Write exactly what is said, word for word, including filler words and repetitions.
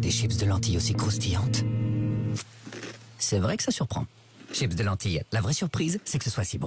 des chips de lentilles aussi croustillantes. C'est vrai que ça surprend. Chips de lentilles, la vraie surprise, c'est que ce soit si bon.